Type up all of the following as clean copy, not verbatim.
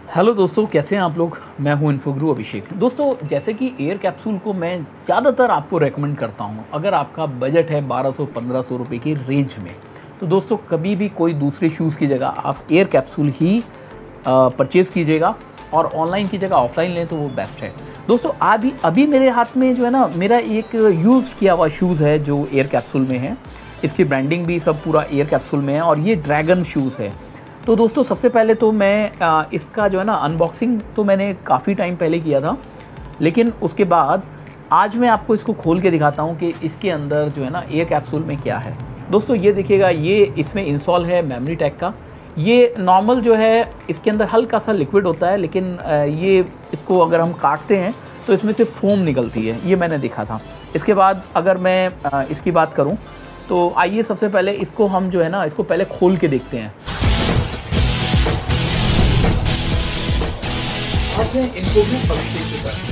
Hello दोस्तों, कैसे हैं आप लोग। मैं हूं इन्फोगुरु अभिषेक। दोस्तों, जैसे कि एयर कैप्सूल को मैं ज़्यादातर आपको रेकमेंड करता हूं, अगर आपका बजट है 1200-1500 रुपये की रेंज में, तो दोस्तों कभी भी कोई दूसरे शूज़ की जगह आप एयर कैप्सूल ही परचेज़ कीजिएगा और ऑनलाइन की जगह ऑफलाइन लें तो वो बेस्ट है। दोस्तों अभी मेरे हाथ में जो है ना, मेरा एक यूज़ किया हुआ शूज़ है जो एयर कैप्सूल में है। इसकी ब्रांडिंग भी सब पूरा एयर कैप्सूल में है और ये ड्रैगन शूज़ है। तो दोस्तों सबसे पहले तो मैं इसका जो है ना अनबॉक्सिंग तो मैंने काफ़ी टाइम पहले किया था, लेकिन उसके बाद आज मैं आपको इसको खोल के दिखाता हूँ कि इसके अंदर जो है ना एयर कैप्सूल में क्या है। दोस्तों ये देखिएगा, ये इसमें इंस्टॉल है मेमोरी टेक का। ये नॉर्मल जो है इसके अंदर हल्का सा लिक्विड होता है, लेकिन ये इसको अगर हम काटते हैं तो इसमें से फोम निकलती है, ये मैंने देखा था। इसके बाद अगर मैं इसकी बात करूँ तो आइए सबसे पहले इसको हम जो है ना इसको पहले खोल के देखते हैं। इन्फोगुरु अभिषेक के साथ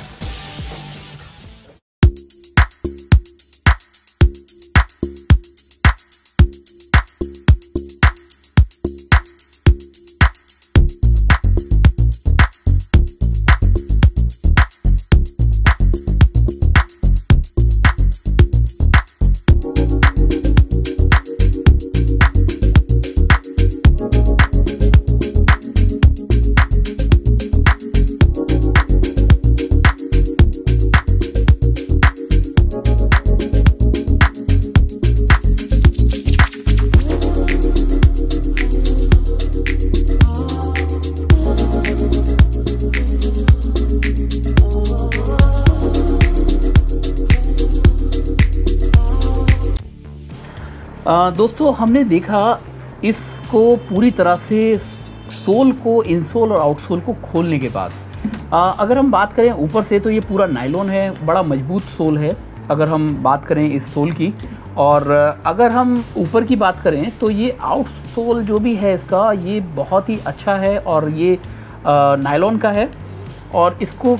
दोस्तों हमने देखा इसको पूरी तरह से सोल को, इनसोल और आउटसोल को खोलने के बाद अगर हम बात करें ऊपर से तो ये पूरा नायलॉन है, बड़ा मजबूत सोल है अगर हम बात करें इस सोल की। और अगर हम ऊपर की बात करें तो ये आउटसोल जो भी है इसका, ये बहुत ही अच्छा है और ये नायलॉन का है। और इसको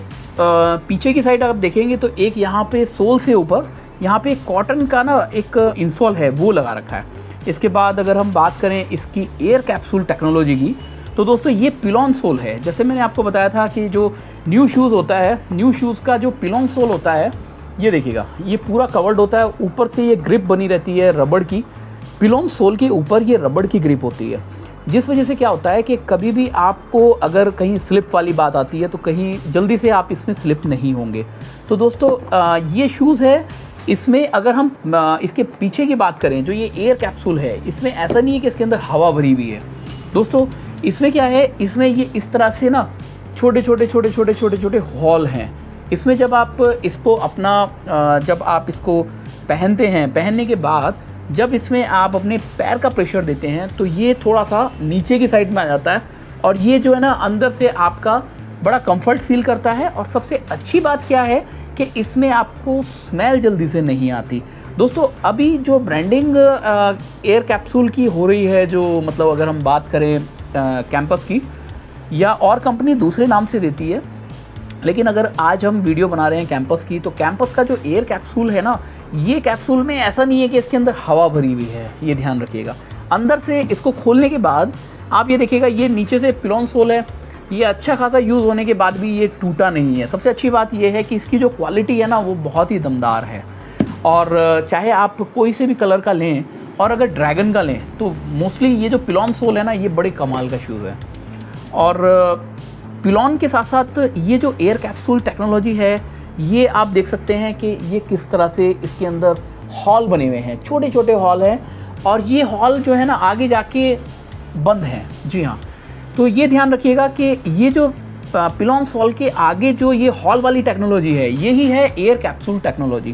पीछे की साइड आप देखेंगे तो एक यहाँ पे सोल से ऊपर यहाँ पे कॉटन का ना एक इंसोल है, वो लगा रखा है। इसके बाद अगर हम बात करें इसकी एयर कैप्सूल टेक्नोलॉजी की, तो दोस्तों ये पिलॉन सोल है। जैसे मैंने आपको बताया था कि जो न्यू शूज़ होता है, न्यू शूज़ का जो पिलॉन सोल होता है, ये देखिएगा ये पूरा कवर्ड होता है, ऊपर से ये ग्रिप बनी रहती है रबड़ की। पिलॉन सोल के ऊपर ये रबड़ की ग्रिप होती है, जिस वजह से क्या होता है कि कभी भी आपको अगर कहीं स्लिप वाली बात आती है तो कहीं जल्दी से आप इसमें स्लिप नहीं होंगे। तो दोस्तों ये शूज़ है। इसमें अगर हम इसके पीछे की बात करें, जो ये एयर कैप्सूल है, इसमें ऐसा नहीं है कि इसके अंदर हवा भरी हुई है। दोस्तों इसमें क्या है, इसमें ये इस तरह से ना छोटे छोटे हॉल हैं। इसमें जब आप इसको जब आप इसको पहनते हैं, पहनने के बाद जब इसमें आप अपने पैर का प्रेशर देते हैं तो ये थोड़ा सा नीचे की साइड में आ जाता है और ये जो है ना अंदर से आपका बड़ा कंफर्ट फील करता है। और सबसे अच्छी बात क्या है कि इसमें आपको स्मेल जल्दी से नहीं आती। दोस्तों अभी जो ब्रांडिंग एयर कैप्सूल की हो रही है, जो मतलब अगर हम बात करें कैंपस की, या और कंपनी दूसरे नाम से देती है, लेकिन अगर आज हम वीडियो बना रहे हैं कैंपस की, तो कैंपस का जो एयर कैप्सूल है ना, ये कैप्सूल में ऐसा नहीं है कि इसके अंदर हवा भरी हुई है, ये ध्यान रखिएगा। अंदर से इसको खोलने के बाद आप ये देखिएगा, ये नीचे से पिलॉन सोल है, ये अच्छा खासा यूज़ होने के बाद भी ये टूटा नहीं है। सबसे अच्छी बात ये है कि इसकी जो क्वालिटी है ना वो बहुत ही दमदार है। और चाहे आप कोई से भी कलर का लें, और अगर ड्रैगन का लें तो मोस्टली ये जो पिलॉन सोल है ना, ये बड़े कमाल का शूज़ है। और पिलॉन के साथ साथ ये जो एयर कैप्सूल टेक्नोलॉजी है, ये आप देख सकते हैं कि ये किस तरह से इसके अंदर हॉल बने हुए हैं, छोटे छोटे हॉल हैं। और ये हॉल जो है ना आगे जाके बंद हैं। जी हाँ, तो ये ध्यान रखिएगा कि ये जो पिलॉन सोल के आगे जो ये हॉल वाली टेक्नोलॉजी है, यही है एयर कैप्सूल टेक्नोलॉजी।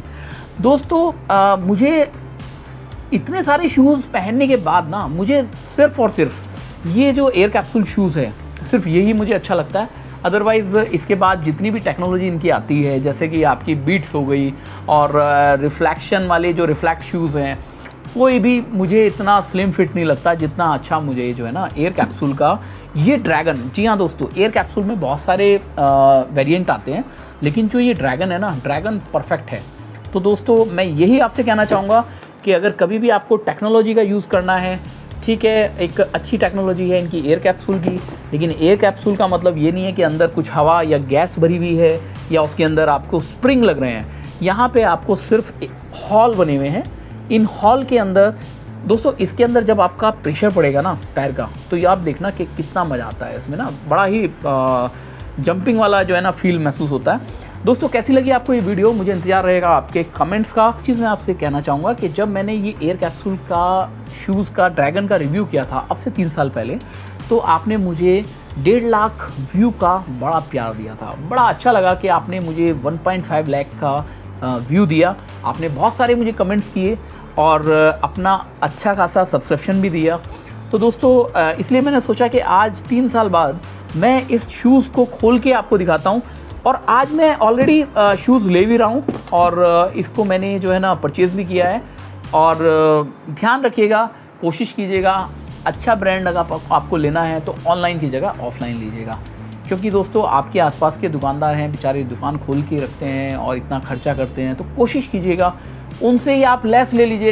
दोस्तों मुझे इतने सारे शूज़ पहनने के बाद ना, मुझे सिर्फ़ और सिर्फ ये जो एयर कैप्सूल शूज़ है, सिर्फ यही मुझे अच्छा लगता है। अदरवाइज़ इसके बाद जितनी भी टेक्नोलॉजी इनकी आती है, जैसे कि आपकी बीट्स हो गई और रिफ्लेक्शन वाले जो रिफ्लेक्ट शूज़ हैं, कोई भी मुझे इतना स्लिम फिट नहीं लगता जितना अच्छा मुझे जो है ना एयर कैप्सूल का ये ड्रैगन। जी हाँ दोस्तों, एयर कैप्सूल में बहुत सारे वेरिएंट आते हैं, लेकिन जो ये ड्रैगन है ना, ड्रैगन परफेक्ट है। तो दोस्तों मैं यही आपसे कहना चाहूँगा कि अगर कभी भी आपको टेक्नोलॉजी का यूज़ करना है ठीक है, एक अच्छी टेक्नोलॉजी है इनकी एयर कैप्सूल की, लेकिन एयर कैप्सूल का मतलब ये नहीं है कि अंदर कुछ हवा या गैस भरी हुई है या उसके अंदर आपको स्प्रिंग लग रहे हैं। यहाँ पे आपको सिर्फ हॉल बने हुए हैं। इन हॉल के अंदर दोस्तों, इसके अंदर जब आपका प्रेशर पड़ेगा ना टायर का, तो ये आप देखना कि कितना मज़ा आता है इसमें ना, बड़ा ही जंपिंग वाला जो है ना फील महसूस होता है। दोस्तों कैसी लगी आपको ये वीडियो, मुझे इंतजार रहेगा आपके कमेंट्स का। चीज़ मैं आपसे कहना चाहूँगा कि जब मैंने ये एयर कैप्सूल का शूज़ का ड्रैगन का रिव्यू किया था अब से 3 साल पहले, तो आपने मुझे 1.5 लाख व्यू का बड़ा प्यार दिया था। बड़ा अच्छा लगा कि आपने मुझे 1.5 लाख का व्यू दिया। आपने बहुत सारे मुझे कमेंट्स किए और अपना अच्छा खासा सब्सक्रिप्शन भी दिया। तो दोस्तों इसलिए मैंने सोचा कि आज 3 साल बाद मैं इस शूज़ को खोल के आपको दिखाता हूँ। और आज मैं ऑलरेडी शूज़ ले भी रहा हूँ और इसको मैंने जो है ना परचेज़ भी किया है। और ध्यान रखिएगा, कोशिश कीजिएगा अच्छा ब्रांड अगर आपको लेना है तो ऑनलाइन की जगह ऑफलाइन लीजिएगा, क्योंकि दोस्तों आपके आसपास के दुकानदार हैं बेचारे, दुकान खोल के रखते हैं और इतना खर्चा करते हैं। तो कोशिश कीजिएगा उनसे ही आप लेस ले लीजिए,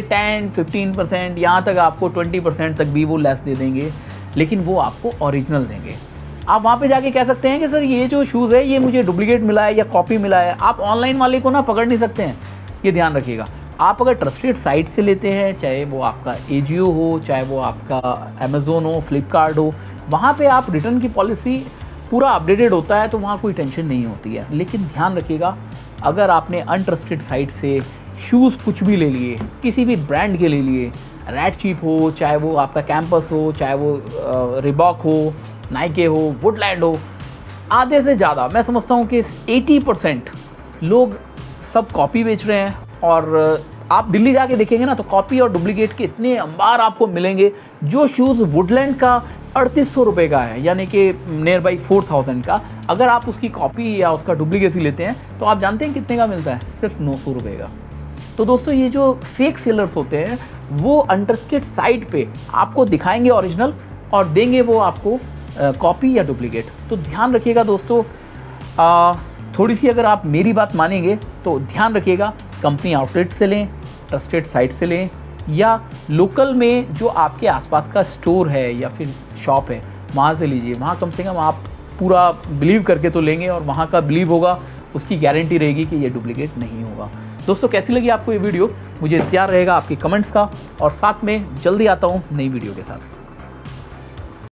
10-15%, यहाँ तक आपको 20% तक भी वो लेस दे देंगे, लेकिन वो आपको ओरिजिनल देंगे। आप वहाँ पे जाके कह सकते हैं कि सर ये जो शूज़ है ये मुझे डुप्लीकेट मिला है या कॉपी मिला है। आप ऑनलाइन वाले को ना पकड़ नहीं सकते हैं, ये ध्यान रखिएगा। आप अगर ट्रस्टेड साइट से लेते हैं, चाहे वो आपका एजियो हो, चाहे वो आपका अमेज़ोन हो, फ्लिपकार्ट हो, वहाँ पे आप रिटर्न की पॉलिसी पूरा अपडेटेड होता है, तो वहाँ कोई टेंशन नहीं होती है। लेकिन ध्यान रखिएगा, अगर आपने अनट्रस्टेड साइट से शूज़ कुछ भी ले लिए, किसी भी ब्रांड के ले लिए, रेड चीप हो, चाहे वो आपका कैंपस हो, चाहे वो रिबॉक हो, नाइके हो, वुडलैंड हो, आधे से ज़्यादा मैं समझता हूँ कि 80% लोग सब कॉपी बेच रहे हैं। और आप दिल्ली जाके देखेंगे ना तो कॉपी और डुप्लीकेट के इतने अंबार आपको मिलेंगे। जो शूज़ वुडलैंड का 3800 रुपये का है, यानी कि नियर बाई 4000 का, अगर आप उसकी कॉपी या उसका डुप्लीकेसी लेते हैं तो आप जानते हैं कितने का मिलता है? सिर्फ 900 रुपये का। तो दोस्तों ये जो फेक सेलर्स होते हैं वो अनट्रस्टेड साइट पे आपको दिखाएंगे ओरिजिनल और देंगे वो आपको कॉपी या डुप्लीकेट। तो ध्यान रखिएगा दोस्तों, थोड़ी सी अगर आप मेरी बात मानेंगे तो ध्यान रखिएगा, कंपनी आउटलेट से लें, ट्रस्टेड साइट से लें, या लोकल में जो आपके आसपास का स्टोर है या फिर शॉप है वहाँ से लीजिए। वहाँ कम से कम आप पूरा बिलीव करके तो लेंगे और वहाँ का बिलीव होगा, उसकी गारंटी रहेगी कि ये डुप्लीकेट नहीं होगा। दोस्तों कैसी लगी आपको ये वीडियो, मुझे इंतजार रहेगा आपके कमेंट्स का, और साथ में जल्दी आता हूँ नई वीडियो के साथ।